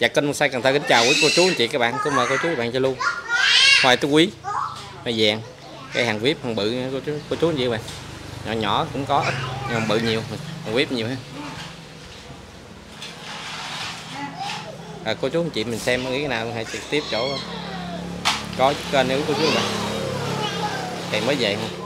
Dạ kênh Bonsai Cần Thơ kính chào quý cô chú anh chị các bạn, cũng mời cô chú các bạn cho luôn hoa tứ quý, hoa vàng, cây hàng vip, hàng bự cô chú anh chị các bạn. Nhỏ nhỏ cũng có ít, nhưng mà bự nhiều, hàng vip nhiều ha. Cô chú anh chị mình xem cái nào hãy trực tiếp chỗ có kênh nếu cô chú các bạn. Cây mới về không?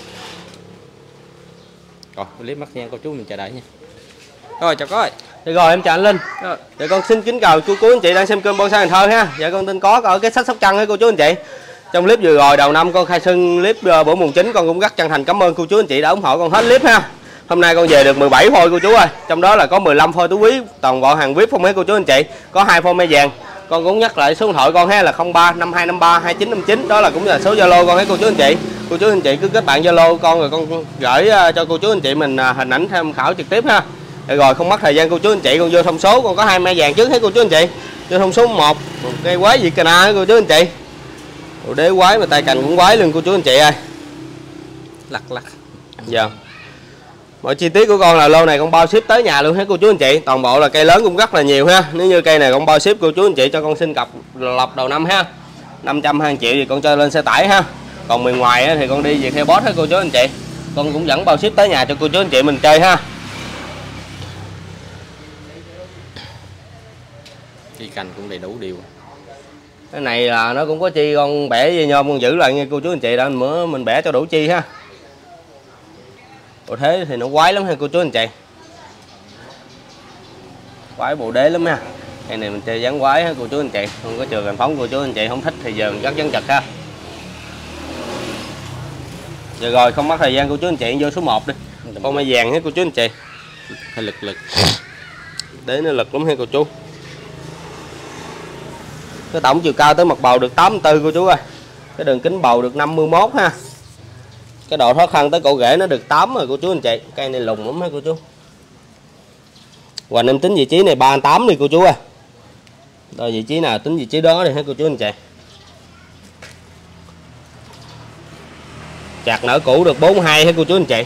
Rồi, clip mắt nha cô chú mình chờ đợi nha. Rồi chào coi. Rồi em chào anh Linh. Dạ con xin kính chào cô chú anh chị đang xem kênh Bonsai Cần Thơ ha. Dạ con tên có ở cái sách Sóc Trăng ấy cô chú anh chị. Trong clip vừa rồi đầu năm con khai xuân clip bữa mùng 9 con cũng rất chân thành cảm ơn cô chú anh chị đã ủng hộ con hết clip ha. Hôm nay con về được 17 phôi cô chú ơi. Trong đó là có 15 phôi tứ quý toàn bộ hàng VIP không mấy cô chú anh chị. Có 2 phôi mai vàng. Con cũng nhắc lại số điện thoại con ha là 03 5253 2959, đó là cũng là số Zalo con ấy cô chú anh chị. Cô chú anh chị cứ kết bạn Zalo con rồi con gửi cho cô chú anh chị mình hình ảnh tham khảo trực tiếp ha. Rồi không mất thời gian cô chú anh chị, con vô thông số con có 2 mai vàng trước hết cô chú anh chị. Vô thông số 1 một cây quái Việt Cana cô chú anh chị. Đồ đế quái mà tay cành cũng quái luôn cô chú anh chị ơi. Lắc. Dạ. Mọi chi tiết của con là lô này con bao ship tới nhà luôn hết cô chú anh chị. Toàn bộ là cây lớn cũng rất là nhiều ha. Nếu như cây này con bao ship cô chú anh chị cho con xin cọc lọc đầu năm ha. 520 triệu thì con cho lên xe tải ha. Còn miền ngoài thì con đi về theo boss hết cô chú anh chị. Con cũng vẫn bao ship tới nhà cho cô chú anh chị mình chơi ha. Chi cành cũng đầy đủ điều. Cái này là nó cũng có chi con bẻ dây nhôm con giữ lại nha cô chú anh chị, đã mình bẻ cho đủ chi ha. Bộ thế thì nó quái lắm ha cô chú anh chị. Quái bộ đế lắm ha. Cái này mình chơi dán quái ha cô chú anh chị. Không có trường hành phóng cô chú anh chị không thích thì giờ mình cắt dán chật ha. Giờ rồi không mất thời gian cô chú anh chị vô số 1 đi. Con mai vàng ha cô chú anh chị. Hơi lực. Đế nó lực lắm ha cô chú. Cái tổng chiều cao tới mặt bầu được 84 cô chú ơi. Cái đường kính bầu được 51 ha. Cái độ thoát thân tới cổ rễ nó được 8 rồi cô chú anh chị. Cây này lùng lắm ha cô chú. Hoành em tính vị trí này 38 đi cô chú ơi. Rồi vị trí nào tính vị trí đó đi ha cô chú anh chị. Chạc nở cũ được 42 ha cô chú anh chị.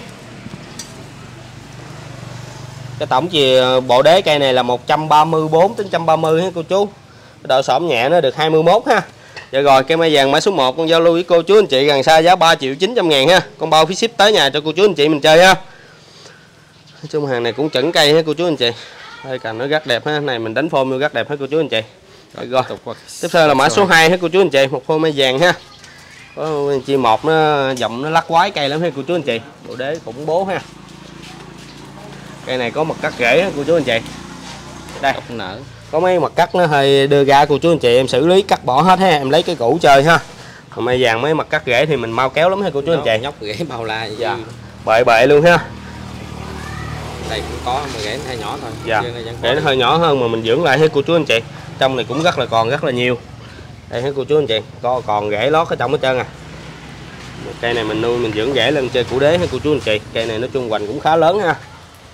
Cái tổng chiều bộ đế cây này là 134 đến 130 ha cô chú. Cái độ xổm nhẹ nó được 21 ha. Dạ rồi cây mai vàng mã số 1 con giao lưu với cô chú anh chị gần xa giá 3.900.000 ha. Con bao phí ship tới nhà cho cô chú anh chị mình chơi ha. Nói chung hàng này cũng chuẩn cây ha cô chú anh chị. Đây cành nó rất đẹp ha. Này mình đánh phôm vô rất đẹp ha cô chú anh chị. Rồi. Tiếp theo là mã số 2 ha cô chú anh chị, một phôi mai vàng ha. Có chi một nó giọng nó lắc quái cây lắm ha cô chú anh chị. Bộ đế cũng bố ha. Cây này có mặt cắt rễ ha cô chú anh chị. Đây. Nở. Có mấy mặt cắt nó hơi đưa ra cô chú anh chị, em xử lý cắt bỏ hết ha, em lấy cái cũ chơi ha. Còn mai vàng mấy mặt cắt rễ thì mình mau kéo lắm ha cô chú anh chị. Nhóc rễ bao la vậy. Dạ. Bệ luôn ha. Đây cũng có mà rễ nó hơi nhỏ thôi. Dạ. Rễ nó hơi nhỏ hơn mà mình dưỡng lại ha cô chú anh chị. Trong này cũng còn rất là nhiều. Đây ha cô chú anh chị, còn rễ lót ở trong hết trơn à. Cây này mình nuôi mình dưỡng rễ lên chơi củ đế ha cô chú anh chị. Cây này nói chung hoành cũng khá lớn ha.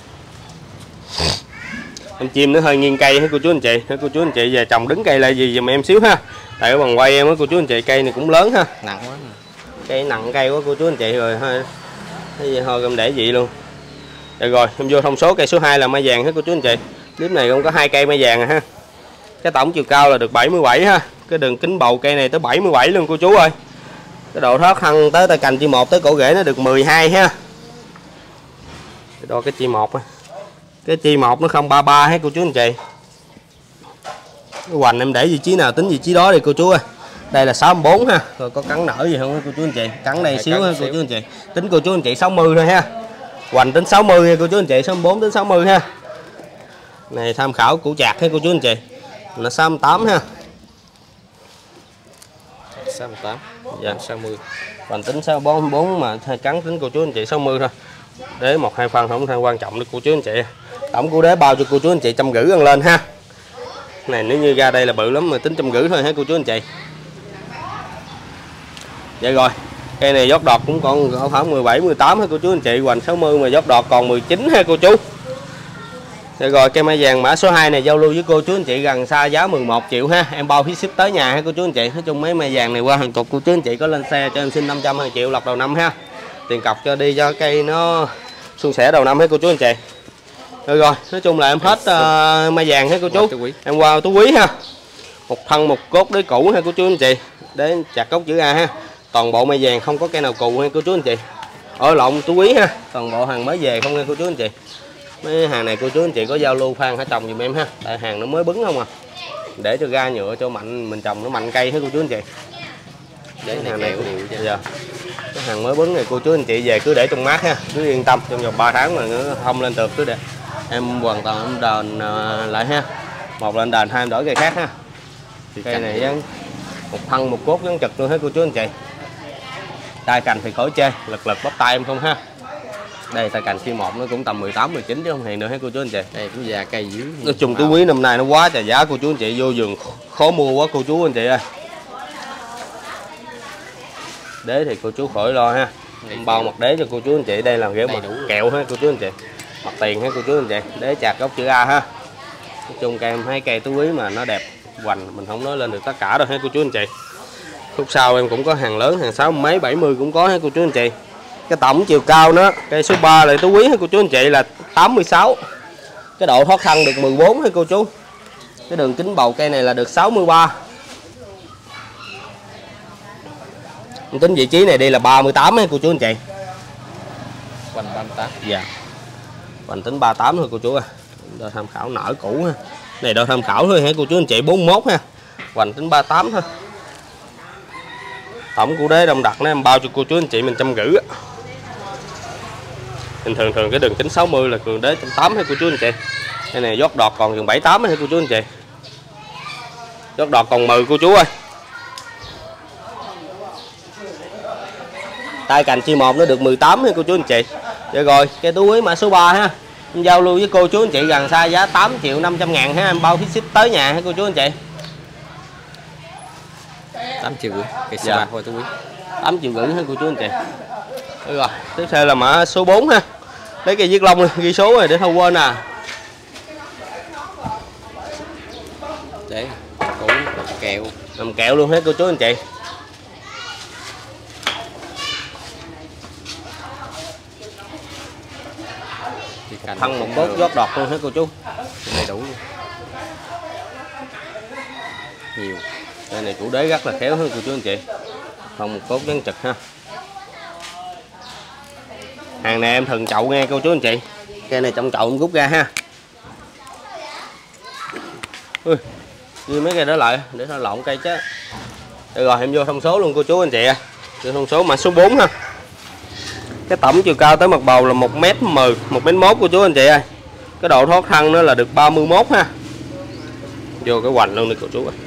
Em chim nó hơi nghiêng cây ha cô chú anh chị. Cô chú anh chị về trồng đứng cây lại gì giùm em xíu ha. Tại ở bằng quay em á cô chú anh chị, cây này cũng lớn ha. Nặng quá. Cây nặng cây quá cô chú anh chị rồi thôi. Thôi em để vậy luôn. Rồi em vô thông số cây số 2 là mai vàng ha cô chú anh chị. Clip này cũng có 2 cây mai vàng ha. Cái tổng chiều cao là được 77 ha. Cái đường kính bầu cây này tới 77 luôn cô chú ơi. Cái độ thoát thân tới tay cành chi 1 tới cổ rễ nó được 12 ha. Đo cái chi 1 ha. Cái chi 1 nó 033 hết cô chú anh chị. Cái hoành em để vị trí nào tính vị trí đó đi cô chú ơi. Đây là 64 ha. Rồi có cắn nở gì không cô chú anh chị? Cắn đây xíu ha cô chú anh chị. Tính cô chú anh chị 60 thôi ha. Hoành tính 60 ha cô chú anh chị, 64 đến 60 ha. Này tham khảo củ chạc ha cô chú anh chị. Là 68 ha. 68. Dạ 60. Hoành tính 64 mà cắn tính cô chú anh chị 60 thôi. Đế 1-2 phân không thay quan trọng được cô chú anh chị. Tổng của đế bao cho cô chú anh chị 150 ăn lên ha. Này nếu như ra đây là bự lắm mà tính 150 thôi ha cô chú anh chị. Vậy rồi. Cây này dốt đọt cũng còn khoảng 17 18 ha cô chú anh chị, hoành 60 mà dốt đọt còn 19 ha cô chú. Vậy rồi cây mai vàng mã số 2 này giao lưu với cô chú anh chị gần xa giá 11 triệu ha. Em bao phí ship tới nhà ha cô chú anh chị. Nói chung mấy mai vàng này qua hàng chục cô chú anh chị có lên xe cho em xin 520 triệu lọc đầu năm ha. Tiền cọc cho đi cho cây nó suôn sẻ đầu năm hết cô chú anh chị. Rồi, nói chung là em hết mai vàng ha cô chú. Em qua tú quý ha. Một thân một cốt đế cũ ha cô chú anh chị. Để chặt gốc chữ A ha. Toàn bộ mai vàng không có cây nào cù ha cô chú anh chị. Ở lộn tú quý ha. Toàn bộ hàng mới về không nha cô chú anh chị. Mấy hàng này cô chú anh chị có giao lưu Phan hãy trồng giùm em ha. Tại hàng nó mới bứng không à. Để cho ga nhựa cho mạnh mình trồng nó mạnh cây ha cô chú anh chị. Để hàng này giờ cái hàng mới bứng này cô chú anh chị về cứ để trong mát ha, cứ yên tâm trong vòng 3 tháng mà nó không lên được cứ để em hoàn toàn em đền lại ha. Một lên đền, hai em đổi cây khác ha. Cây này vẫn một thân một cốt vẫn trực luôn hết cô chú anh chị. Tay cành thì khỏi chê, lực bắp tay em không ha. Đây tay cành C1 nó cũng tầm 18 19 chứ không hề nữa hết cô chú anh chị. Đây cũng già cây dữ. Nói chung tú quý năm nay nó quá trời giá cô chú anh chị, vô vườn khó mua quá cô chú anh chị ơi. Đế thì cô chú khỏi lo ha. Bao mặt đế cho cô chú anh chị, đây là ghế mặt kẹo ha cô chú anh chị. Mặt tiền ha cô chú anh chị, đế chạc gốc chữ A ha. Nói chung cây em thấy cây tú quý mà nó đẹp hoành, mình không nói lên được tất cả đâu ha cô chú anh chị. Khúc sau em cũng có hàng lớn, hàng 60 mấy 70 cũng có ha cô chú anh chị. Cái tổng chiều cao nó cây số 3 là tú quý ha cô chú anh chị là 86. Cái độ thoát thân được 14 ha cô chú. Cái đường kính bầu cây này là được 63. Tính vị trí này đi là 38 ha cô chú anh chị. Hoành 38. Dạ. Hoành tính 38 thôi cô chú ơi. Đo tham khảo nở cũ ha. Này đo tham khảo thôi hả cô chú anh chị, 41 ha. Hoành tính 38 thôi. Tổng của đế đông đặc nó em bao cho cô chú anh chị mình 150. Bình thường cái đường kính 60 là cường đế 180 ha cô chú anh chị. Cái này giót đọt còn gần 78 ha cô chú anh chị. Giót đọt còn 10 cô chú ơi. Tay cành C1 nó được 18 ha cô chú anh chị. Dạ rồi, cây tú quý mã số 3 ha. Em giao lưu với cô chú anh chị gần xa giá 8.500.000 ha, em bao phí ship tới nhà ha cô chú anh chị. 8 triệu rưỡi, cây số 3 thôi tú quý. 8 triệu rưỡi ha cô chú anh chị. Rồi, tiếp theo là mã số 4 ha. Lấy cây viết lông ghi số rồi để không quên à. Để cũ kẹo. Làm kẹo luôn hết cô chú anh chị. Thân một cốt giót đọt luôn hết cô chú. Đầy đủ luôn. Nhiều. Đây này chủ đế rất là khéo hơn cô chú anh chị. Thân một cốt vẫn trực ha. Hàng này em thường chậu nghe cô chú anh chị. Cây này trong chậu em rút ra ha. Ui, ghi mấy cây đó lại để nó lộn cây chứ. Được rồi em vô thông số luôn cô chú anh chị. Vô thông số mã số 4 ha. Cái tổng chiều cao tới mặt bầu là 1m10, 1m1 cô chú anh chị ơi. Cái độ thoát thân nó là được 31 ha. Vô cái hoành luôn đi cô chú ơi.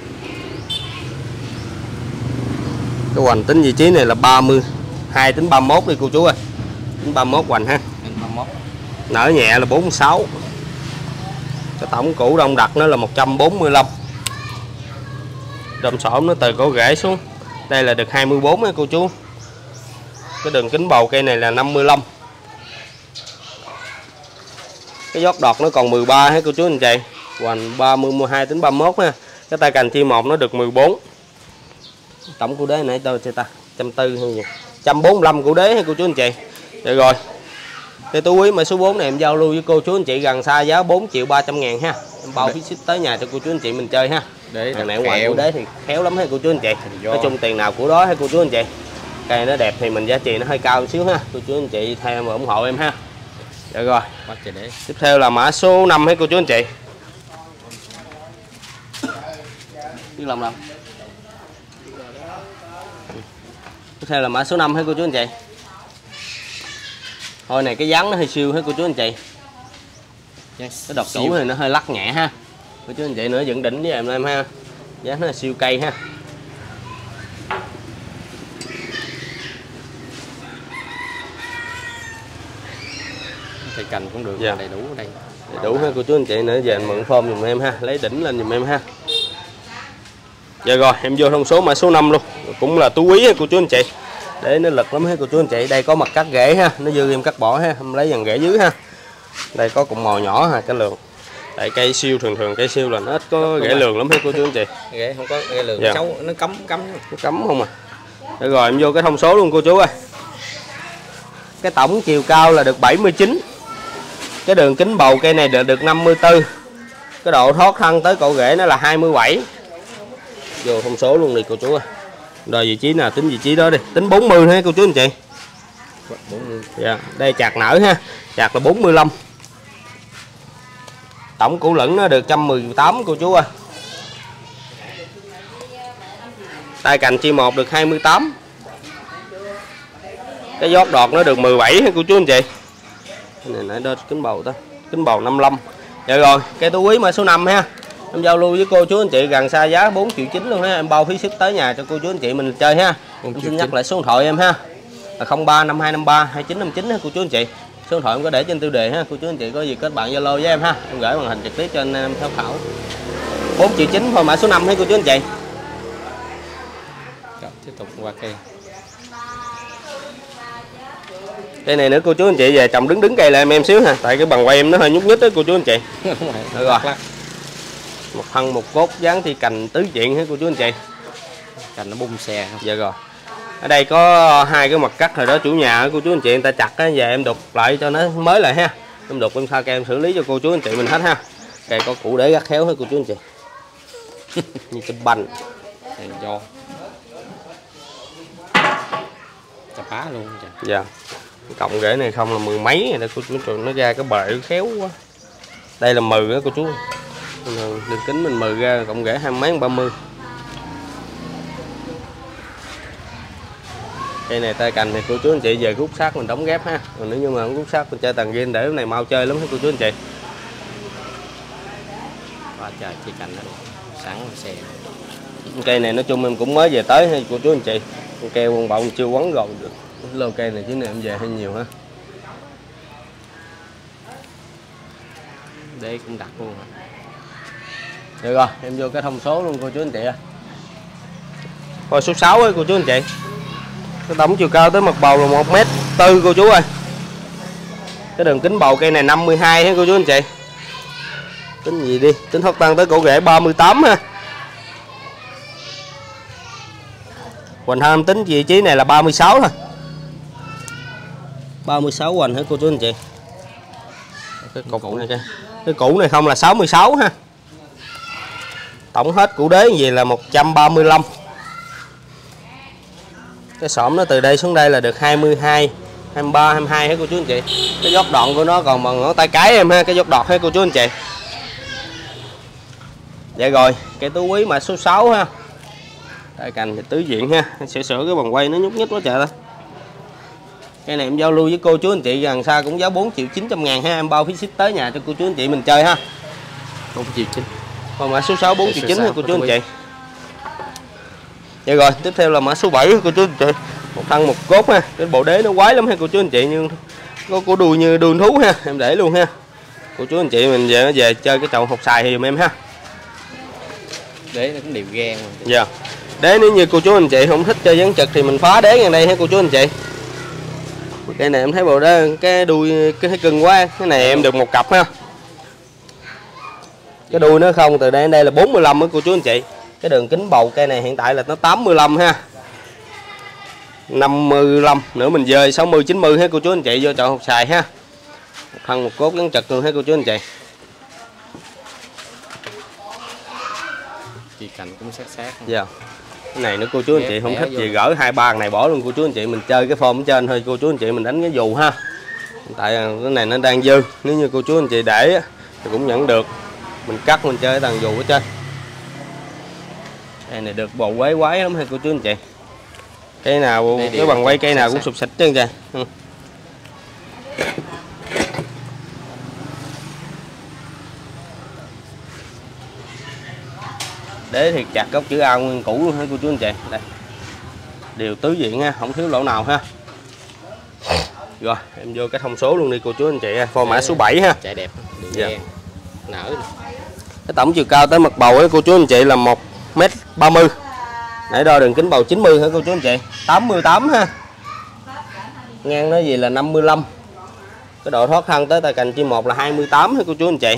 Cái hoành tính vị trí này là 32 tính 31 đi cô chú ơi. Tính 31 hoành ha. 31. Nở nhẹ là 46. Cái tổng củ đông đặc nó là 145. Đom xổm nó từ cổ rễ xuống. Đây là được 24 ha cô chú. Cái đường kính bầu cây này là 55. Cái giót đọt nó còn 13 ha cô chú anh chị. Hoành 32 tính 31 ha. Cái tay cành C1 nó được 14. Tổng của đế nãy tôi ta 140 hay gì 145 của đế ha cô chú anh chị. Được rồi. Cây tú quý mã số 4 này em giao lưu với cô chú anh chị gần xa giá 4.300.000 ha. Em bao phí ship tới nhà cho cô chú anh chị mình chơi ha. Để thằng này ngoài của đế thì khéo lắm ha cô chú anh chị. Nói chung tiền nào của đó ha cô chú anh chị. Cây nó đẹp thì mình giá trị nó hơi cao một xíu ha. Cô chú anh chị theo và ủng hộ em ha. Được rồi. Tiếp theo là mã số 5 ha cô chú anh chị. Biết lòng đâu. Tiếp theo là mã số 5 ha cô chú anh chị. Thôi này cái dáng nó hơi siêu hết cô chú anh chị. Cái đọt chủ này nó hơi lắc nhẹ ha. Cô chú anh chị nữa dựng đỉnh với em ha. Dáng nó là siêu cây ha. Cây cành cũng được, đầy đủ ở đây. Đầy đủ ha cô chú anh chị nữa, về mượn form dùm em ha, lấy đỉnh lên dùm em ha. Giờ rồi em vô thông số mã số 5 luôn, cũng là tú quý ha cô chú anh chị. Để nó lực lắm ha cô chú anh chị. Đây có mặt cắt rễ ha, nó dư em cắt bỏ ha, em lấy dàn rễ dưới ha. Đây có cụm mồi nhỏ ha, cái lường. Tại cây siêu thường cây siêu là nó ít có rễ lường lắm ha cô chú anh chị. Rễ không có rễ lường xấu, nó cấm. Nó cấm không à. Được rồi em vô cái thông số luôn cô chú ơi. Cái tổng chiều cao là được 79. Cái đường kính bầu cây này được 54. Cái độ thoát thân tới cổ rễ nó là 27. Vô thông số luôn đi cô chú ơi. Rồi vị trí nào tính vị trí đó đi. Tính 40 ha cô chú anh chị. 40. Dạ, đây chạc nở ha. Chạc là 45. Tổng củ lửng nó được 118 cô chú ơi. Tay cành chi 1 được 28. Cái giót đọt nó được 17 ha cô chú anh chị. Cái này nãy đó kính bầu ta. Kính bầu 55. Dạ rồi, cây tú quý mã số 5 ha. Em giao lưu với cô chú anh chị gần xa giá 4,9 triệu luôn ha. Em bao phí ship tới nhà cho cô chú anh chị mình chơi ha. Em xin nhắc lại số điện thoại em ha. Là 035253 2959 ha cô chú anh chị. Số điện thoại em có để trên tiêu đề ha. Cô chú anh chị có gì kết bạn Zalo với em ha. Em gửi màn hình trực tiếp cho anh em tham khảo. 4,9 triệu thôi mã số 5 ha cô chú anh chị. Rồi, tiếp tục qua cây. Cây này nữa cô chú anh chị về trồng đứng cây lại em xíu ha. Tại cái bằng quay em nó hơi nhúc nhích đó cô chú anh chị. Được rồi. Một thân một cốt dáng thì cành tứ diện ha cô chú anh chị. Cành nó bung xe không? Dạ rồi. Ở đây có hai cái mặt cắt rồi đó chủ nhà cô chú anh chị người ta chặt á, về em đục lại cho nó mới lại ha. Em đục em pha kem xử lý cho cô chú anh chị mình hết ha. Cây có củ để gắt khéo hết cô chú anh chị. Như cái banh. Đèn do. Chà bá luôn kìa. Dạ. Cộng rễ này không là 10 mấy rồi đó cô chú anh chị, nó ra cái bệ khéo quá. Đây là 10 đó cô chú. Đường kính mình 10 ra cộng rễ 20 mấy 30. Cây này tay cành thì cô chú anh chị về rút sát mình đóng ghép ha. Còn nếu như mà không rút sát mình chơi tầng game để cái này mau chơi lắm hết cô chú anh chị. Quá trời chỉ cành nó sẵn xe. Cây này nói chung em cũng mới về tới hay cô chú anh chị. Keo con bọng chưa quấn gòn được. Lô cây này chứ này em về hơi nhiều ha. Đây cũng đặt luôn hả? Được rồi, em vô cái thông số luôn cô chú anh chị. Coi số 6 ấy cô chú anh chị. Cái tổng chiều cao tới mặt bầu là 1m4 cô chú ơi. Cái đường kính bầu cây này 52 ha cô chú anh chị. Tính gì đi, tính thoát tăng tới cổ rễ 38 ha. Hoành thân tính vị trí này là 36 thôi. 36 hoành hả cô chú anh chị. Cái củ này kìa. Cái củ này không là 66 ha. Tổng hết củ đế gì là 135. Cái xổm nó từ đây xuống đây là được 22, 23, 22 hết cô chú anh chị. Cái dốc đoạn của nó còn bằng ngón tay cái em ha, cái dốc đọt hết cô chú anh chị. Dạ rồi, cây tú quý mã số 6 ha. Tay cành thì tứ diện ha, sẽ sửa cái bằng quay nó nhúc nhích quá trời đó. Cây này em giao lưu với cô chú anh chị gần xa cũng giá 4.900.000 ha, em bao phí ship tới nhà cho cô chú anh chị mình chơi ha. 4,9. Còn mã số 6 4.9 ha cô chú anh chị. Dạ rồi, tiếp theo là mã số 7 cô chú anh chị. Một thân một cốt ha, cái bộ đế nó quái lắm ha cô chú anh chị, nhưng có đuôi như đuôi thú ha, em để luôn ha. Cô chú anh chị mình về chơi cái chậu hột xài thì giùm em ha. Đế nó cũng đều gan rồi. Dạ. Đế nếu như cô chú anh chị không thích chơi dán trực thì mình phá đế ngang đây ha cô chú anh chị. Cái này em thấy bộ đó cái đuôi cái cưng quá, cái này em được một cặp ha. Cái đuôi nó không từ đây đến đây là 45 á cô chú anh chị. Cái đường kính bầu cây này hiện tại là nó 85 ha. 55 nữa mình dơi 60 90 ha cô chú anh chị, vô chợ hột xài ha. Một thân một cốt gắn chật luôn ha cô chú anh chị. Chỉ cành cũng sát sát. Dạ. Cái này nữa cô chú anh chị không thích gì gỡ 2-3 này bỏ luôn cô chú anh chị, mình chơi cái form ở trên thôi cô chú anh chị mình đánh cái dù ha. Tại cái này nó đang dư, nếu như cô chú anh chị để thì cũng nhận được. Mình cắt mình chơi cái tầng dù ở trên. Cây này được bầu quái quái lắm ha cô chú anh chị. Cây nào cái bằng quay cây nào cũng sụp xịt trơn kìa. Đế thì chặt gốc chữ A nguyên cũ luôn ha cô chú anh chị. Đây. Đều tứ diện ha, không thiếu lỗ nào ha. Rồi, em vô cái thông số luôn đi cô chú anh chị. Phò mã số 7 ha. Chạy đẹp, dạ. Nở. Cái tổng chiều cao tới mặt bầu ấy cô chú anh chị là 1m30. Nãy đo đường kính bầu 90 hả cô chú anh chị. 88 ha. Ngang nó gì là 55. Cái độ thoát thân tới tay cành chi 1 là 28 hả cô chú anh chị.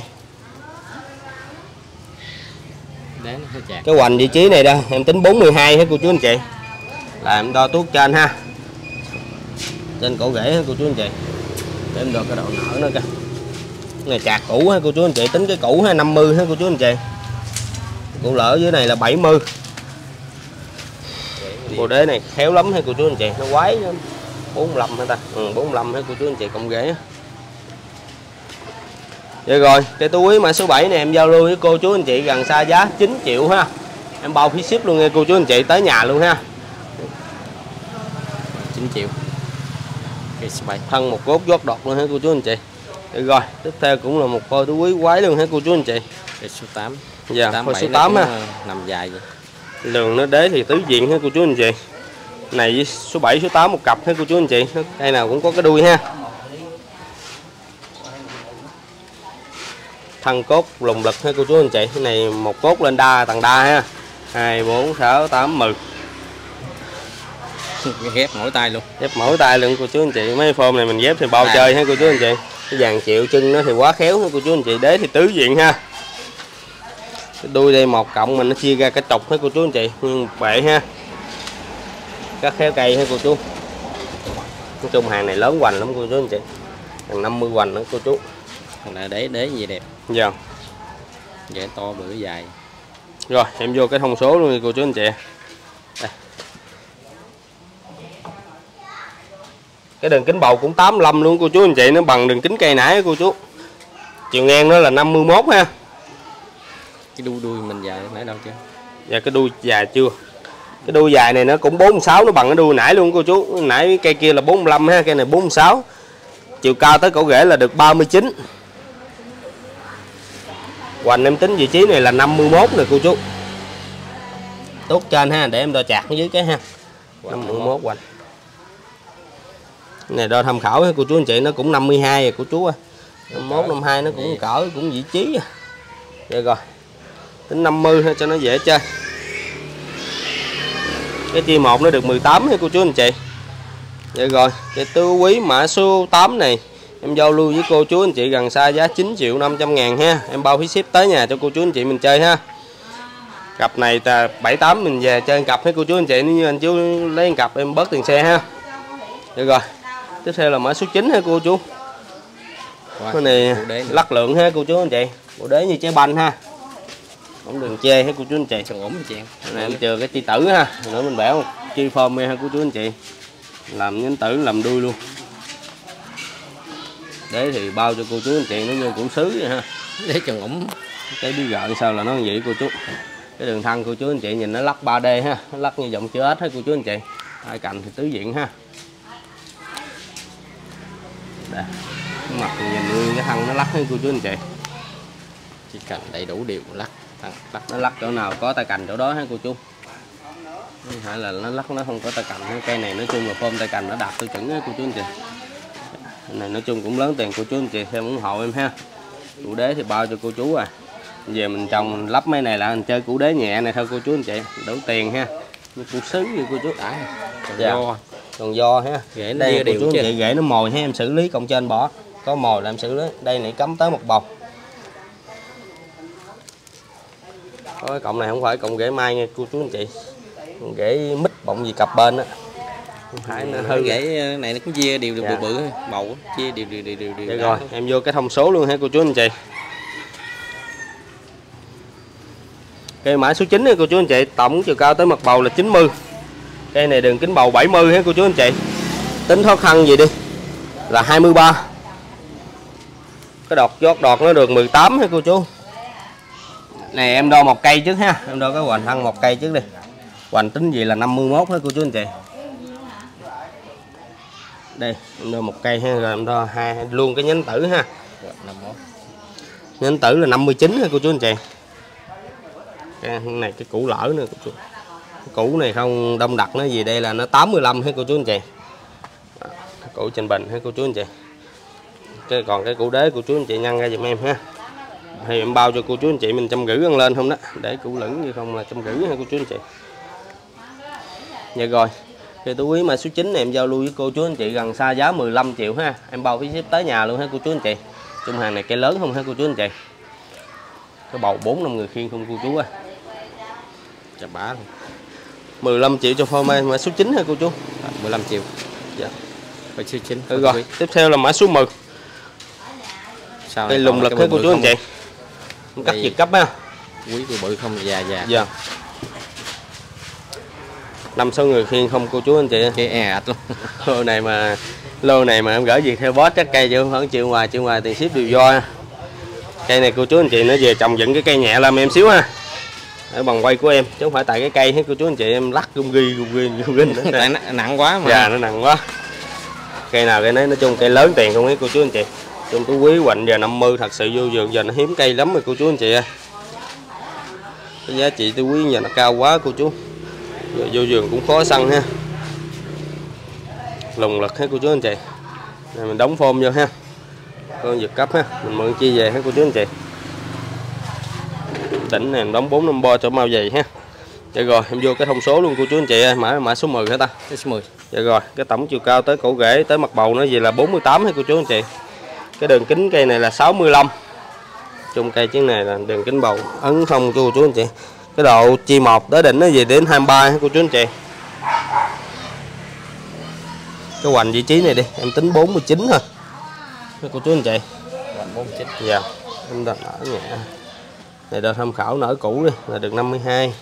Cái hoành vị trí này đó em tính 42 hả cô chú anh chị. Là em đo tuốt trên ha. Trên cổ rễ hả cô chú anh chị. Để em đo cái độ nở nữa kìa. Này chạc cũ ha cô chú anh chị, tính cái cũ ha 50 ha cô chú anh chị. Cụ lỡ dưới này là 70. Bộ đế này khéo lắm ha cô chú anh chị, nó quái nữa. 45 hả ta? 45 ha cô chú anh chị, cộng ghế. Vậy rồi, cái túi mã số 7 này em giao lưu với cô chú anh chị gần xa giá 9 triệu ha. Em bao phí ship luôn nha cô chú anh chị, tới nhà luôn ha. 9 triệu. Cái số 7. Thân một cốt giót đọt luôn ha cô chú anh chị. Vậy rồi, tiếp theo cũng là một coi túi quái luôn ha cô chú anh chị. Cái số 8. Dạ, coi số 8 ha. Nằm dài vậy. Lường nó đế thì tứ diện ha cô chú anh chị. Này với số 7 số 8 một cặp ha cô chú anh chị. Cây nào cũng có cái đuôi ha. Thân cốt lùng lực ha cô chú anh chị. Cái này một cốt lên đa tầng đa ha. 2 4 6 8 10. Ghép mỗi tay luôn. Ghép mỗi tay luôn cô chú anh chị. Mấy form này mình ghép thì bao chơi ha cô chú anh chị. Cái dàn triệu chân nó thì quá khéo ha cô chú anh chị. Đế thì tứ diện ha. Cái đuôi đây một cộng mình nó chia ra cái trục ha cô chú anh chị, nhưng bệ ha. Các khéo cây ha cô chú. Nói chung hàng này lớn hoành lắm cô chú anh chị. Hàng 50 hoành nữa cô chú. Là đế gì đẹp. Dạ. Dễ to bự dài. Rồi em vô cái thông số luôn cô chú anh chị. Đây. Cái đường kính bầu cũng 85 luôn cô chú anh chị, nó bằng đường kính cây nãy cô chú. Chiều ngang nó là 51 ha. Cái đuôi mình dài nãy đâu chưa? Dạ cái đuôi dài chưa. Cái đuôi dài này nó cũng 46, nó bằng cái đuôi nãy luôn cô chú. Nãy cây kia là 45 ha, cây này 46. Chiều cao tới cổ rễ là được 39. Hoành em tính vị trí này là 51 nè cô chú. Tốt trên ha, để em đo chạc ở dưới cái ha. 51 hoành. Này đo tham khảo ha cô chú anh chị, nó cũng 52 rồi cô chú ơi. 51 52 nó cũng cỡ cũng vị trí. Vậy rồi. Tính 50 ha cho nó dễ chơi. Cái chi 1 nó được 18 ha cô chú anh chị. Vậy rồi, cái túi quý mã số 8 này em giao lưu với cô chú anh chị gần xa giá 9 triệu 500 ngàn ha. Em bao phí ship tới nhà cho cô chú anh chị mình chơi ha. Cặp này 78 mình về chơi cặp với cô chú anh chị, nếu như anh chú lấy một cặp em bớt tiền xe ha. Được rồi. Tiếp theo là mã số 9 ha cô chú. Cái này lắc lượng ha cô chú anh chị. Bộ đế như trái banh ha. Không đừng chê ha cô chú anh chị. Chồng ổn chị. Này em chừa cái chi tử ha. Nữa mình bẻ một chi form ha cô chú anh chị. Làm nhánh tử làm đuôi luôn. Đế thì bao cho cô chú anh chị nó như củ sứ vậy ha. Để chồng ổn. Cái bí gợn sao là nó như vậy cô chú. Cái đường thân cô chú anh chị nhìn nó lắc 3D ha. Nó lắc như giọng chữ ếch ha cô chú anh chị. Hai cạnh thì tứ diện ha. Đây. Cái mặt nhìn nguyên cái thân nó lắc hay cô chú anh chị. Chỉ cần đầy đủ điều lắc. Nó lắc chỗ nào có tay cành chỗ đó ha cô chú. Không phải là nó lắc nó không có tay cành. Cây này nói chung là form tay cành nó đạt tiêu chuẩn ha cô chú anh chị. Cái này nói chung cũng lớn tiền cô chú anh chị thêm ủng hộ em ha. Củ đế thì bao cho cô chú à. Về mình trồng mình lắp mấy này là mình chơi củ đế nhẹ này thôi cô chú anh chị, đủ tiền ha. Như củ sứ như cô chú đã. Còn do. Còn do ha. Rễ đây cô chú anh chứ. chị, rễ nó mồi ha, em xử lý cộng trên bỏ. Có mồi là em xử lý. Đây này cắm tới một bọc. Có cái cọng này không phải cọng rễ mai nha cô chú anh chị. Rễ mít bọng gì cặp bên á. Không phải nó hơi rễ này nó cũng chia đều bự bự bầu chia đều. Được rồi, em vô cái thông số luôn ha cô chú anh chị. Cây mã số 9 này cô chú anh chị, tổng chiều cao tới mặt bầu là 90. Cây này đường kính bầu 70 ha cô chú anh chị. Tính khó khăn gì đi là 23. Cái đọt nó được 18 ha cô chú. Này em đo một cây trước ha, em đo cái hoành thân một cây trước đi. Hoành tính gì là 51 ha cô chú anh chị. Đây, em đo một cây ha, rồi em đo luôn cái nhánh tử ha. Nhánh tử là 59 ha cô chú anh chị. Cái này cái củ lỡ nữa cô chú. Cái củ này không đông đặc nó gì, đây là nó 85 ha cô chú anh chị. Củ trên bình ha cô chú anh chị. Còn cái củ đế của chú anh chị nhân ra giùm em ha. Thì em bao cho cô chú anh chị mình 150 ăn lên không đó, để củ lửng như không là 150 ha cô chú anh chị. Dạ rồi. Cái túi quý mã số 9 này em giao lưu với cô chú anh chị gần xa giá 15 triệu ha. Em bao phí ship tới nhà luôn ha cô chú anh chị. Chung hàng này cây lớn không ha cô chú anh chị. Cái bầu 4-5 người khiêng không cô chú ơi. Chà bá luôn. 15 triệu cho form mã số 9 ha cô chú. 15 triệu. Dạ. Số 9. Rồi. Tiếp theo là mã số 10. Sau cây lùng lực hết cô chú anh chị. Cắt giật cấp ha. Quý của bự không già. Dạ. 5-6 người khiêng không cô chú anh chị. Cái ạt luôn. lô này mà em gửi việc theo boss chắc cây chứ không chịu ngoài tiền ship đều do. Cây này cô chú anh chị nó về trồng dựng cái cây nhẹ làm em xíu ha. Ở bằng quay của em chứ không phải tại cái cây hết cô chú anh chị, em lắc gung ghi Tại nặng quá mà. Dạ nó nặng quá. Cây nào cây nấy nói chung cây lớn tiền không ấy cô chú anh chị. Trong túi quý hoành giờ 50 thật sự vô vườn giờ nó hiếm cây lắm rồi cô chú anh chị ơi. Cái giá trị túi quý giờ nó cao quá cô chú. Giờ vô vườn cũng khó săn ha. Lùng lực hết cô chú anh chị. Này mình đóng phôm vô ha. Con giật cấp ha, mình mượn chi về hết cô chú anh chị. Đỉnh này đóng 4-5 bo cho mau dày ha. Dạ rồi, em vô cái thông số luôn cô chú anh chị ơi, mã số 10 hả ta? Số 10. Dạ rồi, cái tổng chiều cao tới cổ rễ tới mặt bầu nó gì là 48 hay cô chú anh chị. Cái đường kính cây này là 65. Chung cây chiếc này là đường kính bầu ấn không cô chú anh chị. Cái độ chi 1 tới đỉnh nó gì đến 23 hay cô chú anh chị. Cái hoành vị trí này đi, em tính 49 thôi. Cô chú anh chị. Hoành 49. Dạ. Em đặt ở nhẹ. Này đợt tham khảo nở cũ đi là được 52.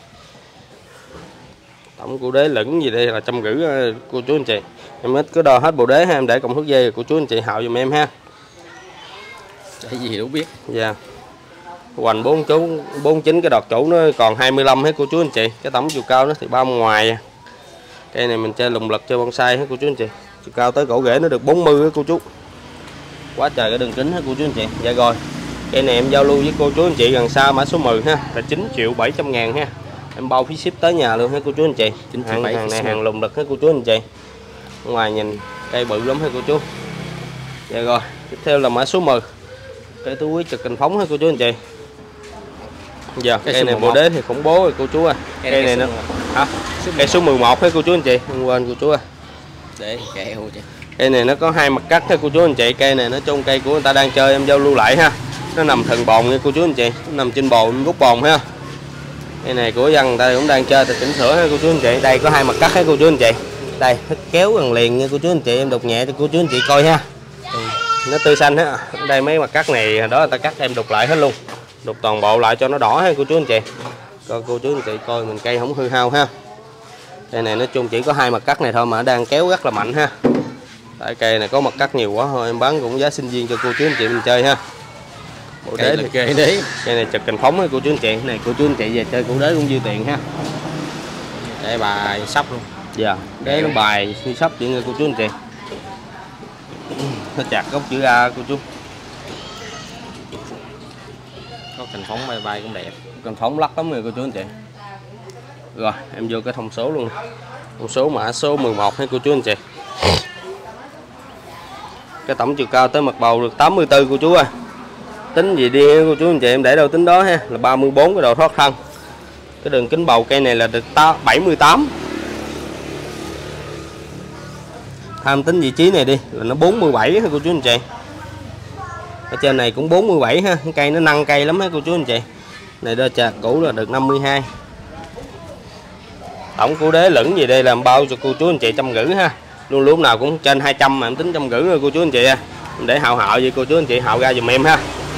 Tổng của đế lửng gì đây là 150 cô chú anh chị. Em ít cứ đo hết bộ đế ha, em để công thức dây của chú anh chị hạo giùm em ha. Cái gì đâu biết. Dạ. Hoành 49 cái đọt chủ nó còn 25 hết cô chú anh chị. Cái tổng chiều cao nó thì bao ngoài. Cây này mình chơi lùng lực chơi bonsai hết cô chú anh chị. Chiều cao tới cổ rễ nó được 40 hết cô chú. Quá trời cái đường kính hết cô chú anh chị. Dạ rồi. Cây này em giao lưu với cô chú anh chị gần xa mã số 10 ha, là 9.700.000 ha. Em bao phí ship tới nhà luôn ha cô chú anh chị. Hàng này hàng lùng lực hết cô chú anh chị. Ngoài nhìn cây bự lắm ha cô chú. Dạ rồi, tiếp theo là mã số 10. Cây túi quý trực cành phóng ha cô chú anh chị. Giờ cây này bộ đế thì khủng bố rồi cô chú ơi. Cây này nó hả? Cây số 11 ha cô chú anh chị. Không quên cô chú ơi. Để kẹo chứ. Cây này nó có 2 mặt cắt ha cô chú anh chị. Cây này nói chung cây của người ta đang chơi em giao lưu lại ha. Nó nằm thần bồn nha cô chú anh chị. Nó nằm trên bồn rút bồn ha. Cây này của dân người ta cũng đang chơi ta chỉnh sửa ha cô chú anh chị. Đây có 2 mặt cắt ha cô chú anh chị. Đây nó kéo gần liền nha cô chú anh chị. Em đục nhẹ cho cô chú anh chị coi ha. Nó tươi xanh ha. Đây mấy mặt cắt này đó người ta cắt em đục lại hết luôn. Đục toàn bộ lại cho nó đỏ ha cô chú anh chị. Coi cô chú anh chị coi mình cây không hư hao ha. Cây này nói chung chỉ có 2 mặt cắt này thôi mà đang kéo rất là mạnh ha. Tại cây này có mặt cắt nhiều quá thôi em bán cũng giá sinh viên cho cô chú anh chị mình chơi ha. Bộ đế thì cây này chật cành phóng ha cô chú anh chị. Này cô chú anh chị về chơi cổ đế cũng dư tiền ha. Để bài sắp luôn. Dạ, đế nó bài như sắp vậy nha cô chú anh chị. Nó chặt gốc chữ A cô chú. Có cành phóng bay cũng đẹp. Cành phóng lắc lắm rồi cô chú anh chị. Rồi em vô cái thông số luôn. Thông số mã số 11 hay cô chú anh chị. Cái tổng chiều cao tới mặt bầu được 84 cô chú ơi. Tính gì đi cô chú anh chị, em để đâu tính đó ha, là 34 cái độ thoát thân. Cái đường kính bầu cây này là được 78. Tham tính vị trí này đi là nó 47 ha cô chú anh chị. Ở trên này cũng 47 ha, cái cây nó nâng cây lắm ha cô chú anh chị. Này đơ chà cũ là được 52. Tổng của đế lửng gì đây làm bao cho cô chú anh chị 150 ha. Luôn lúc nào cũng trên 200 mà em tính 150 rồi cô chú anh chị. Để hào vậy cô chú anh chị hào ra giùm em ha.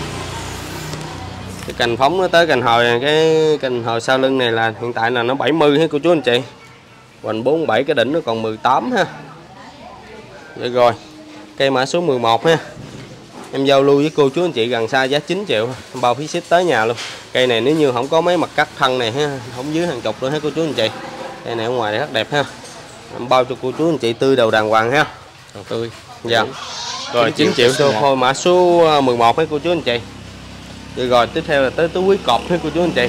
Cái cành phóng nó tới cành hồi, cái cành hồi sau lưng này là hiện tại là nó 70 ha cô chú anh chị. Hoành 47 cái đỉnh nó còn 18 ha. Vậy rồi. Cây mã số 11 ha. Em giao lưu với cô chú anh chị gần xa giá 9 triệu, bao phí ship tới nhà luôn. Cây này nếu như không có mấy mặt cắt thân này ha, không dưới hàng chục nữa ha cô chú anh chị. Cây này ở ngoài rất đẹp ha. Em bao cho cô chú anh chị tươi đầu đàng hoàng ha. Đầu tươi. Dạ. Rồi 9 triệu thôi mã số 11 ha cô chú anh chị. Vậy rồi tiếp theo là tới túi quý cọp ha cô chú anh chị.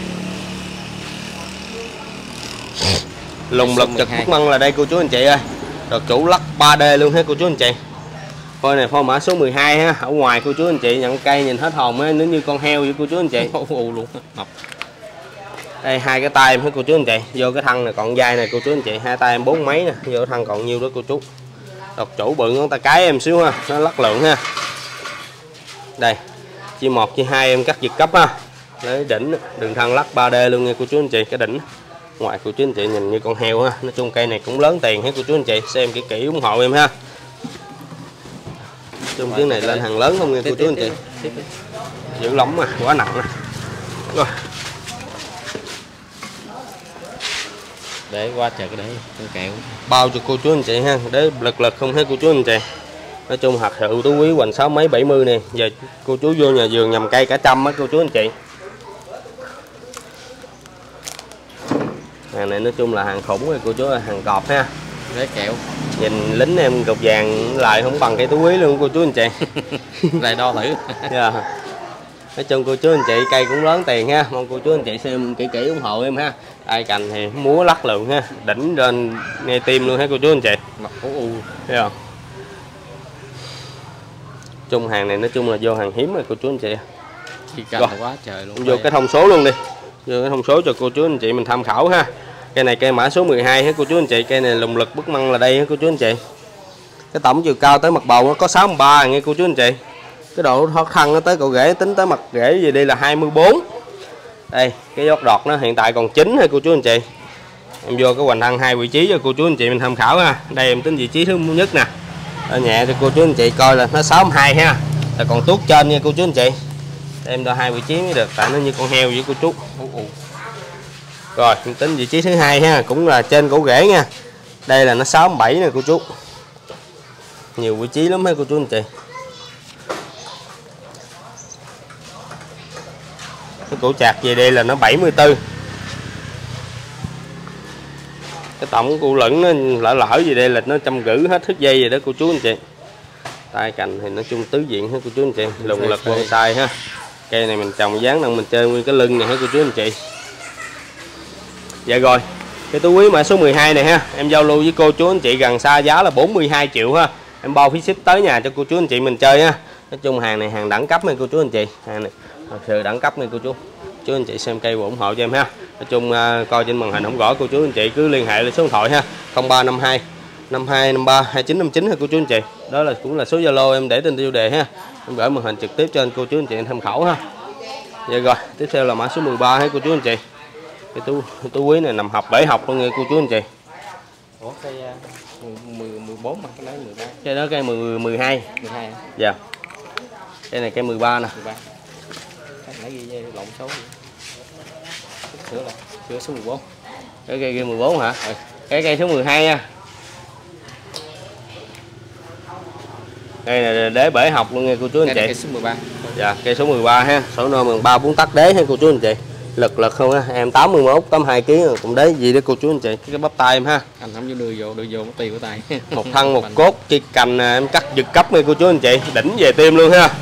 Lùng lực trực bút măng là đây cô chú anh chị ơi. Rồi chủ lắc 3D luôn ha cô chú anh chị. Phôi này phôi mã số 12 ha. Ở ngoài cô chú anh chị nhận cây nhìn hết hồn á, nếu như con heo vậy cô chú anh chị. Luôn. Đây 2 cái tay em hết cô chú anh chị. Vô cái thân này còn dai này cô chú anh chị. 2 tay em 4 mấy nè, vô cái thân còn nhiêu đó cô chú. Độc chủ bự ngón tay cái em xíu ha, nó lắc lượng ha. Đây. Chia 1 chia 2 em cắt giật cấp ha. Lấy đỉnh đường thân lắc 3D luôn nha cô chú anh chị, cái đỉnh. Ngoài cô chú anh chị nhìn như con heo ha. Nói chung cây này cũng lớn tiền hết cô chú anh chị. Xem kỹ ủng hộ em ha. Trong cái này lên hàng lớn không nha cô chú anh chị. Giữ lỏng mà quá nặng nè. Rồi. Để qua chợ để con kẹo. Bao cho cô chú anh chị ha, để lực không hết cô chú anh chị. Nói chung hạt hữu Tú Quý hoành 6 mấy 70 nè. Giờ cô chú vô nhà vườn nhầm cây cả trăm á cô chú anh chị. Hàng này nói chung là hàng khủng rồi cô chú ơi, hàng cọp ha. Để kẹo. Nhìn lính em cục vàng lại không bằng cây Tú Quý luôn cô chú anh chị. Lại đo thử. Yeah. Nói chung cô chú anh chị cây cũng lớn tiền ha, mong cô chú anh chị xem kỹ ủng hộ em ha. Ai cành thì múa lắc lượng ha, đỉnh lên nghe tim luôn ha cô chú anh chị. Mặt u. Thấy không? Chung hàng này nói chung là vô hàng hiếm rồi cô chú anh chị. Chi cành quá trời luôn. Vô cái thông số luôn đi. Vô cái thông số cho cô chú anh chị mình tham khảo ha. Cây này cây mã số 12 ha cô chú anh chị, cây này lùng lực bức măng là đây ha cô chú anh chị. Cái tổng chiều cao tới mặt bầu nó có 63 nghe cô chú anh chị. Cái độ khó khăn nó tới cậu rễ, tính tới mặt rễ gì đây là 24. Đây, cái giót đọt nó hiện tại còn 9 ha cô chú anh chị. Em vô cái hoành thân 2 vị trí cho cô chú anh chị mình tham khảo ha. Đây em tính vị trí thứ nhất nè. Ở nhẹ cho cô chú anh chị coi là nó 62 ha. Là còn tuốt trên nha cô chú anh chị. Để em đo 2 vị trí mới được, tại nó như con heo vậy cô chú. Rồi, em tính vị trí thứ hai ha, cũng là trên cổ rễ nha. Đây là nó 67 nè cô chú. Nhiều vị trí lắm ha cô chú anh chị. Cái cổ chạc về đây là nó 74. Cái tổng cụ lửng nó lỡ gì đây là nó 150 hết thước dây rồi đó cô chú anh chị. Tay cành thì nói chung tứ diện ha cô chú anh chị, lùng lực bonsai ha. Cây này mình trồng dáng năng mình chơi nguyên cái lưng này ha cô chú anh chị. Dạ rồi, cái Tú Quý mã số 12 này ha, em giao lưu với cô chú anh chị gần xa giá là 42 triệu ha. Em bao phí ship tới nhà cho cô chú anh chị mình chơi ha. Nói chung hàng này hàng đẳng cấp nha cô chú anh chị. Hàng này thật sự đẳng cấp nha cô chú. Chú anh chị xem cây ủng hộ cho em ha. Nói chung coi trên màn hình không rõ cô chú anh chị cứ liên hệ lên số điện thoại ha, 0352 5253 2959 ha cô chú anh chị. Đó là cũng là số Zalo em để trên tiêu đề ha. Em gửi màn hình trực tiếp cho anh cô chú anh chị tham khảo ha. Vậy rồi, tiếp theo là mã số 13 ha cô chú anh chị. Cái Tú Quý này nằm học bể học luôn nha cô chú anh chị. Ủa cây 14 mà cái đấy 13. Cây đó cây 12. 12 hả? Dạ. Cây này cây 13 nè. 13. Cái nãy ghi lộn số. Sửa là sửa số 14. Cái cây 14 hả? Ừ. Cái cây số 12 nha. Đây là đế bể học luôn nha cô chú anh chị. Cây số 13. Dạ, cây số 13 ha, số nô 13 4 tắc đế ha cô chú anh chị. Lực không ha, em 81 82 kg cũng đế gì đó cô chú anh chị. Cái bắp tay em ha. Anh không có đưa vô mất tiền của tay. Một thân một cốt chi cành em cắt giật cấp nha cô chú anh chị, đỉnh về tim luôn ha.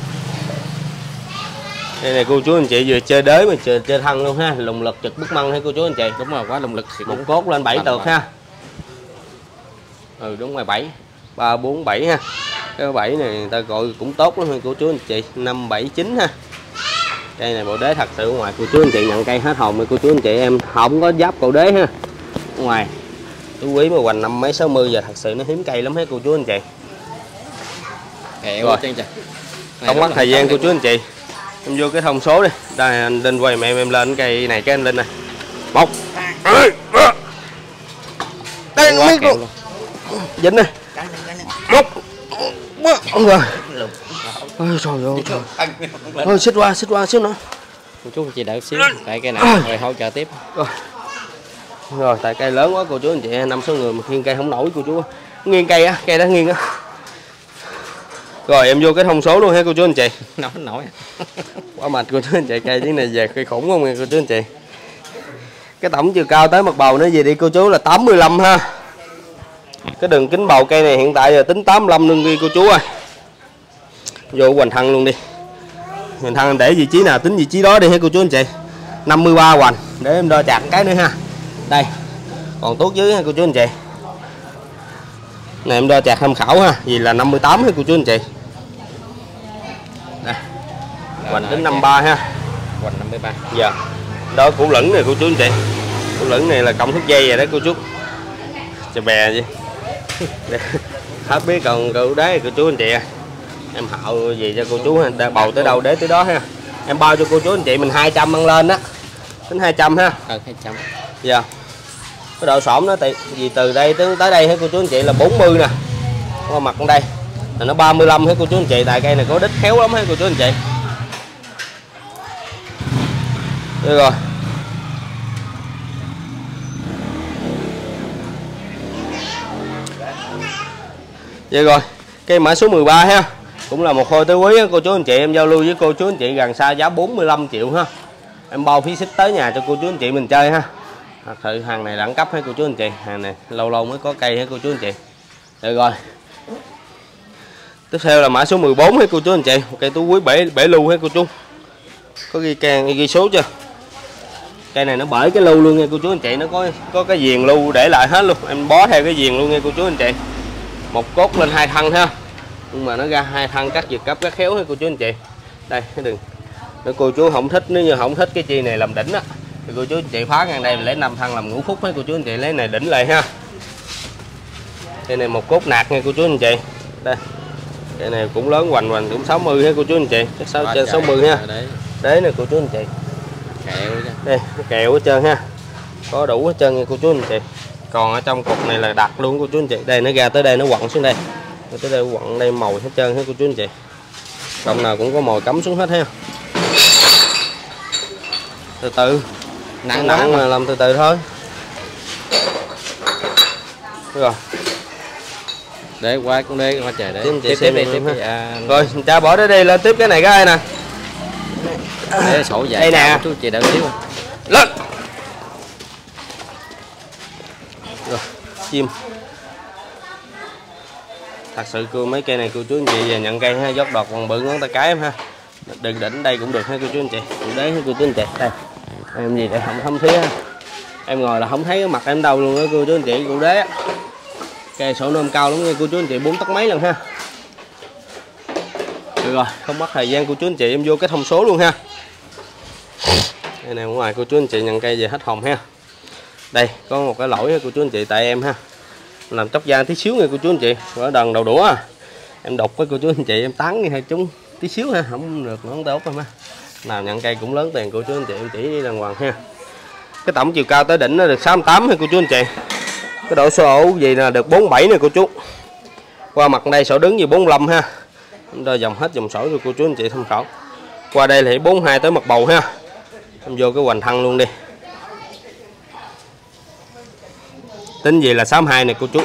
Đây này cô chú anh chị vừa chơi đế mà chơi thân luôn ha, lùng lực trực bức măng ha cô chú anh chị. Đúng rồi, quá lùng lực. Một cốt lên 7 tược ha. Ừ đúng rồi 7. 3 4 7 ha. Cái 7 này người ta gọi cũng tốt lắm ha cô chú anh chị, 5 7 9 ha. Cây này bộ đế thật sự ngoài cô chú anh chị nhận cây hết hồn nha cô chú anh chị, em không có giáp cổ đế ha. Ngoài Tú Quý mà hoành 5 mấy 60 giờ thật sự nó hiếm cây lắm hết cô chú anh chị. Rồi. Không mất thời gian cô chú anh chị. Em vô cái thông số đi. Đây anh Linh quay em lên cây này cái anh Linh này. 1 2 3. Đây nó miết luôn. Dính đi. 1 rồi. Ôi trời ơi. Thôi xích qua xíu nữa. Cô chú anh chị đợi xíu, tại cây này rồi hỗ trợ tiếp. Rồi tại cây lớn quá cô chú anh chị, 5-6 người mà khiêng cây không nổi cô chú. Nghiêng cây á, cây đó nghiêng á. Rồi em vô cái thông số luôn ha cô chú anh chị. Nổi. Quá mệt cô chú anh chị, cây cái này về cây khủng không nha cô chú anh chị. Cái tổng chiều cao tới mặt bầu nó gì đi cô chú là 85 ha. Cái đường kính bầu cây này hiện tại giờ tính 85 luôn đi cô chú ơi. Vô hoành thân luôn đi. Hoành thân để vị trí nào tính vị trí đó đi ha cô chú anh chị. 53 hoành, để em đo chặt cái nữa ha. Đây. Còn tốt dưới ha cô chú anh chị. Này em đo chặt tham khảo ha, vì là 58 ha cô chú anh chị. Đây. Hoành tính 53 ha. Hoành 53. Dạ. Đó củ lửng này cô chú anh chị. Củ lửng này là cộng thước dây rồi đó cô chú. Chà bè gì. Hết biết còn củ đế cô chú anh chị. Em hạo gì cho cô chú ha, bầu tới đâu đế tới đó ha. Em bao cho cô chú anh chị mình 200 ăn lên đó. Tính 200 ha. 200. Dạ. Cái độ xổm nó vì từ đây tới đây ha cô chú anh chị là 40 nè. Qua mặt đây. nó 35 hết cô chú anh chị. Tại cây này có đít khéo lắm hết cô chú anh chị. Được rồi. Vậy rồi, cây mã số 13 ha. Cũng là một khôi tứ quý cô chú anh chị, em giao lưu với cô chú anh chị gần xa giá 45 triệu ha. Em bao phí ship tới nhà cho cô chú anh chị mình chơi ha. Thật sự hàng này đẳng cấp hết cô chú anh chị. Hàng này lâu lâu mới có cây hết cô chú anh chị. Được rồi. Tiếp theo là mã số 14 hết cô chú anh chị. Một cây tú quý bể lưu hết cô chú. Có ghi số chưa? Cây này nó bể cái lưu luôn nha cô chú anh chị, nó có cái viền lưu để lại hết luôn. Em bó theo cái viền luôn nha cô chú anh chị. Một cốt lên 2 thân ha. Nhưng mà nó ra 2 thân cắt giật cấp rất khéo hết cô chú anh chị. Đây cái đường. Nếu cô chú không thích, nếu như không thích cái chi này làm đỉnh á thì cô chú anh chị phá ngang đây lấy 5 thân làm ngũ phúc hết cô chú anh chị, lấy này đỉnh lại ha. Cây này một cốt nạc nha cô chú anh chị. Đây. Cây này cũng lớn hoành cũng 60 hết cô chú anh chị, chắc trên 60 ha. Đế này cô chú anh chị. Kẹo chứ. Đây, kẹo hết trơn ha. Có đủ hết trơn nha cô chú anh chị. Còn ở trong cục này là đặt luôn cô chú anh chị. Đây nó ra tới đây nó quặn xuống đây. Tới đây quặn đây mồi hết trơn hết cô chú anh chị. Cọng nào cũng có mồi cắm xuống hết ha. Từ từ. Nặng mà làm từ từ thôi. Rồi. Để qua con đê qua trời để tiếp đi. Rồi, cha bỏ đó đi lên tiếp cái này cái nè. Để sổ dài. Đây nè. Chú chị đợi xíu. Lên. Rồi, chim. Thật sự cưa mấy cây này cô chú anh chị về nhận cây ha, dốc đọt còn bự ngón tay cái em ha. Đừng đỉnh đây cũng được ha cô chú anh chị. Cụ đế ha cô chú anh chị. Đây. Em gì để không thấm thía ha. Em ngồi là không thấy cái mặt em đâu luôn á cô chú anh chị, cụ đế á. Cây sổ nôm cao lắm nha cô chú anh chị, 4 tấc mấy lần ha. Được rồi, không mất thời gian cô chú anh chị, em vô cái thông số luôn ha. Đây này ngoài cô chú anh chị nhận cây về hết hồng ha. Đây có một cái lỗi cô chú anh chị tại em ha, làm tóc da tí xíu nha cô chú anh chị, ở đần đầu đũa em đục với cô chú anh chị, em tán như hai chúng tí xíu ha, không được, nó không tốt em ha. Nào nhận cây cũng lớn tiền cô chú anh chị, em chỉ đi đàng hoàng ha. Cái tổng chiều cao tới đỉnh nó được 68 ha cô chú anh chị. Cái độ số ổ gì là được 47 nè cô chú. Qua mặt đây sổ đứng gì 45 ha. Em đo dòng hết dòng sổ cho cô chú anh chị tham khảo. Qua đây thì 42 tới mặt bầu ha. Em vô cái hoành thân luôn đi. Tính gì là 62 này cô chú.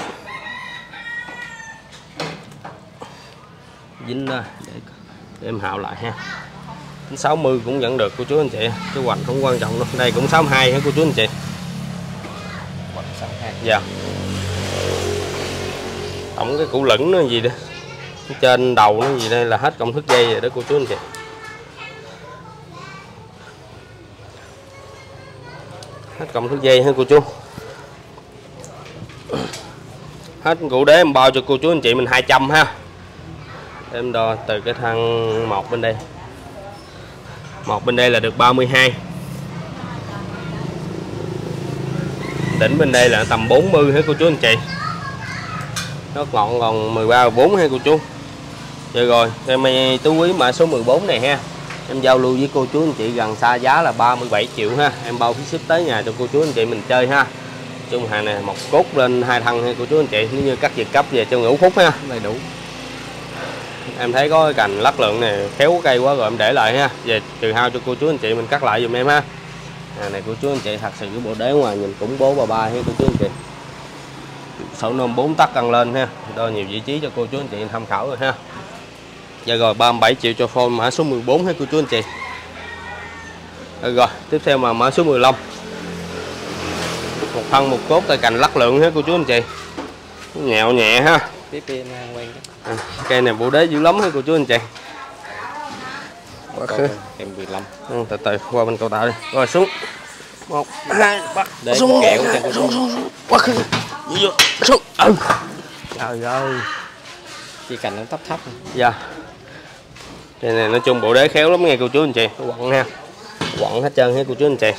Dính ra để em hạo lại ha. 60 cũng vẫn được cô chú anh chị. Cái hoành không quan trọng đâu. Đây cũng 62 ha cô chú anh chị. Dạ. Tổng cái củ lửng nó gì đó. Trên đầu nó gì đây là hết công thức dây rồi đó cô chú anh chị. Hết công thức dây ha cô chú. Hết cụ đế em bao cho cô chú anh chị mình 200 ha. Em đo từ cái thân một bên đây. Một bên đây là được 32. Đỉnh bên đây là tầm 40 hả cô chú anh chị. Nó ngọn còn 13 14 ha cô chú. Vậy rồi, em tú quý mã số 14 này ha. Em giao lưu với cô chú anh chị gần xa giá là 37 triệu ha. Em bao phí ship tới nhà cho cô chú anh chị mình chơi ha. Chung hàng này một cốt lên 2 thân ha cô chú anh chị, nếu như cắt việc cấp về cho ngũ phút ha. Đầy đủ. Em thấy có cái cành lắc lượng này khéo cây quá rồi em để lại ha. Về trừ hao cho cô chú anh chị mình cắt lại giùm em ha. Này cô chú anh chị thật sự cái bộ đế ngoài nhìn cũng bố bà ba ha cô chú anh chị. Sổ nôm 4 tấc căng lên ha. Đo nhiều vị trí cho cô chú anh chị tham khảo rồi ha. Dạ rồi 37 triệu cho phone mã số 14 ha cô chú anh chị. Rồi tiếp theo mà mã số 15. Một thân một cốt tay cành lắc lượng ha cô chú anh chị. Nhẹo nhẹ ha. Cây này bộ đế dữ lắm ha cô chú anh chị. Em 15. Từ từ qua bên cầu tạo đi. Rồi xuống. 1 2 3. Xuống kẹo cho cô chú. Quá khứ. Xuống. Trời ơi. Chỉ cành nó thấp thấp. Dạ. Cây này nói chung bộ đế khéo lắm nghe cô chú anh chị. Quặng ha. Quặng hết trơn ha cô chú anh chị.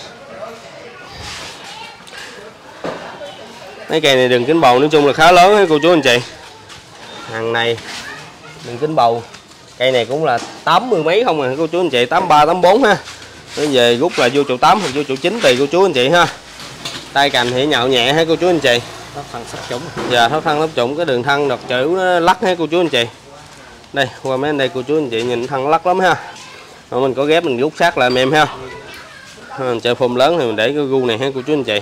Mấy cây này đường kính bầu nói chung là khá lớn ha cô chú anh chị. Hàng này đường kính bầu. Cây này cũng là 80 mấy không à cô chú anh chị, 83 84 ha. Nó về rút là vô chỗ 8 hoặc vô chỗ 9 tùy cô chú anh chị ha. Tay cành thì nhạo nhẹ ha cô chú anh chị. Thấp thân thấp trũng. Dạ thấp thân thấp trũng, cái đường thân đọt chữ nó lắc ha cô chú anh chị. Đây qua mấy anh đây cô chú anh chị nhìn thân lắc lắm ha. Rồi mình có ghép mình rút sát lại em ha. Mình chơi phôm lớn thì mình để cái gu này ha cô chú anh chị.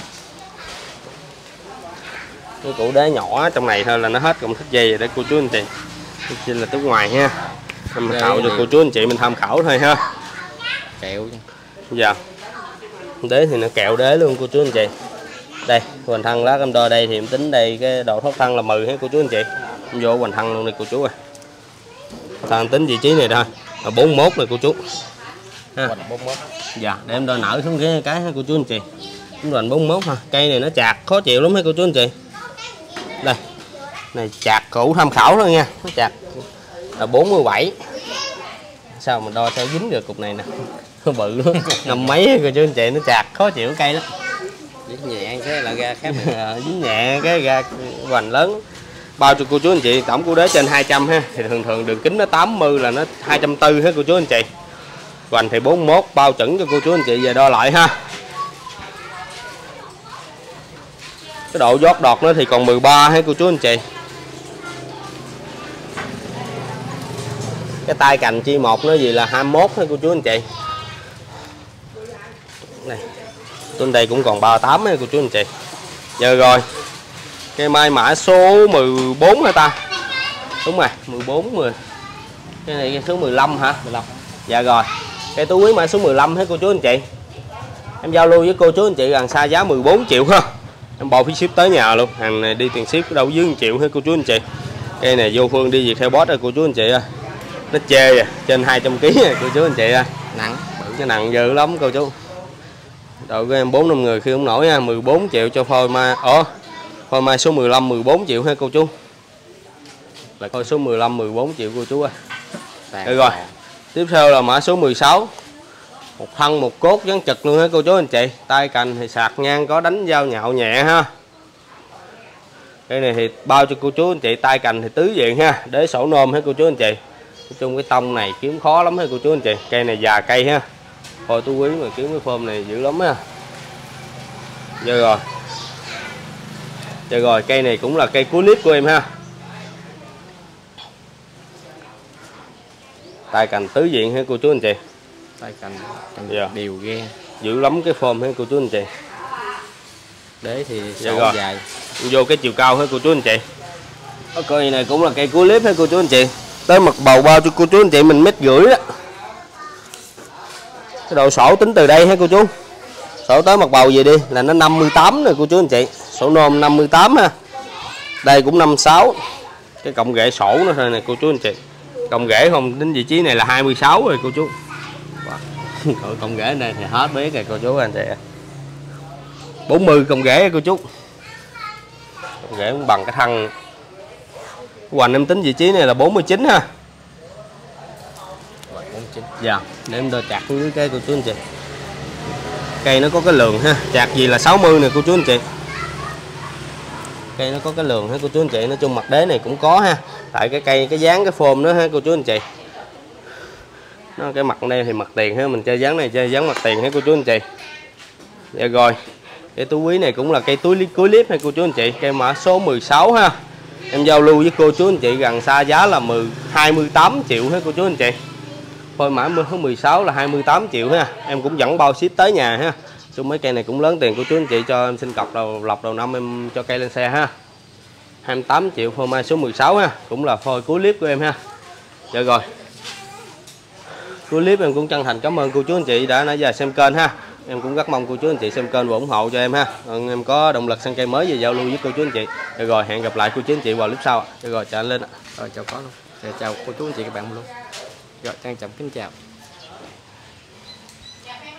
Cái củ đá nhỏ trong này thôi là nó hết công thức dây rồi đấy cô chú anh chị. Đây là từ ngoài ha. Mình tạo cho cô chú anh chị mình tham khảo thôi ha. Kẹo. Dạ. Đế thì nó kẹo đế luôn cô chú anh chị. Đây, hoành thân lát em đo đây thì em tính đây cái độ thoát thân là 10 ha cô chú anh chị. Em vô hoành thân luôn đây cô chú ơi. Thân tính vị trí này thôi. Là 41 này cô chú. Ha. 41. Dạ, để em đo nở xuống cái ha cô chú anh chị. Cũng hoành 41 ha. Cây này nó chạc khó chịu lắm ha cô chú anh chị. Đây. Này chạc cũ tham khảo thôi nha. Nó chạc là 47. Sao mà đo sao dính được cục này nè. Nó bự lắm. Năm mấy cô chú anh chị, nó chạc khó chịu cây lắm. Dính nhẹ cái là ra khác. Dính nhẹ cái ra hoành lớn. Bao cho cô chú anh chị tổng củ đế trên 200 ha. Thì thường đường kính nó 80 là nó 240 hết cô chú anh chị. Hoành thì 41 bao chuẩn cho cô chú anh chị về đo lại ha. Cái độ giót đọt nó thì còn 13 hết cô chú anh chị. Cái tay cành chi một nó gì là 21 hết cô chú anh chị. Này. Trên đây cũng còn 38 hết cô chú anh chị. Giờ rồi. Cây mai mã số 14 hả ta? Đúng rồi, 14 10. Cái này cái số 15 hả? 15. Dạ rồi. Cây tú quý mã số 15 hết cô chú anh chị. Em giao lưu với cô chú anh chị gần xa giá 14 triệu ha. Em bỏ phí ship tới nhà luôn. Hàng này đi tiền ship đâu dưới 1 triệu hết cô chú anh chị. Cây này vô phương đi việc theo boss rồi cô chú anh chị ơi. Nó chê à, trên 200 kg rồi cô chú anh chị ơi. Nặng, bự cái nặng dữ lắm cô chú. Đội của em 4-5 người khi không nổi nha, 14 triệu cho phôi mai. Phôi mai số 15 14 triệu ha cô chú. Là phôi số 15 14 triệu cô chú ơi. Được rồi. Tiếp theo là mã số 16. Một thân một cốt dán trực luôn ha cô chú anh chị. Tay cành thì sạc ngang có đánh dao nhạo nhẹ ha. Cây này thì bao cho cô chú anh chị, tay cành thì tứ diện ha, đế sổ nôm hết cô chú anh chị. Nói chung cái tông này kiếm khó lắm ha cô chú anh chị. Cây này già cây ha. Thôi tú quý mà kiếm cái phôm này dữ lắm ha. Giờ rồi cây này cũng là cây cuối clip của em ha. Tay cành tứ diện ha cô chú anh chị. tay cành Dạ. đều ghê. Dữ lắm cái phôm ha cô chú anh chị. Đế thì Dạ sổ dài. Vô cái chiều cao ha cô chú anh chị. Cây này cũng là cây cuối clip ha cô chú anh chị. Tới mặt bầu bao cho cô chú anh chị mình 1,5 m đó. Cái độ sổ tính từ đây ha cô chú. Sổ tới mặt bầu gì đi là nó 58 nè cô chú anh chị. Sổ nôm 58 ha. Đây cũng 56. Cái cộng rễ sổ nó thôi nè cô chú anh chị. Cộng rễ không đến vị trí này là 26 rồi cô chú. Wow. Cộng rễ này thì hết biết rồi cô chú anh chị. 40 cộng rễ cô chú. Cộng rễ cũng bằng cái thân. Hoành em tính vị trí này là 49 ha. 49. Dạ, để em đo chặt dưới cây cô chú anh chị. Cây nó có cái lường ha, chặt gì là 60 nè cô chú anh chị. Cây nó có cái lường ha cô chú anh chị, nói chung mặt đế này cũng có ha. Tại cái cây cái dáng cái phôm nữa ha cô chú anh chị. Nó cái mặt đây thì mặt tiền ha, mình chơi dáng này chơi dáng mặt tiền ha cô chú anh chị. Dạ rồi. Cái túi quý này cũng là cây túi cuối clip ha cô chú anh chị, cây mã số 16 ha. Em giao lưu với cô chú anh chị gần xa giá là 28 triệu ha cô chú anh chị. Phôi mã số 16 là 28 triệu ha. Em cũng dẫn bao ship tới nhà ha. Chung mấy cây này cũng lớn tiền của chú anh chị, cho em xin cọc lọc đầu năm em cho cây lên xe ha. 28 triệu phôi mai số 16 ha. Cũng là phôi cuối clip của em ha. Dạ rồi. Cuối clip em cũng chân thành cảm ơn cô chú anh chị đã nãy giờ xem kênh ha. Em cũng rất mong cô chú anh chị xem kênh và ủng hộ cho em ha. Em có động lực sang cây mới về giao lưu với cô chú anh chị. Dạ rồi, hẹn gặp lại cô chú anh chị vào clip sau. Dạ rồi, chào anh Linh ạ. Rồi chào có luôn. Chào cô chú anh chị các bạn luôn. Rồi trang trọng kính chào.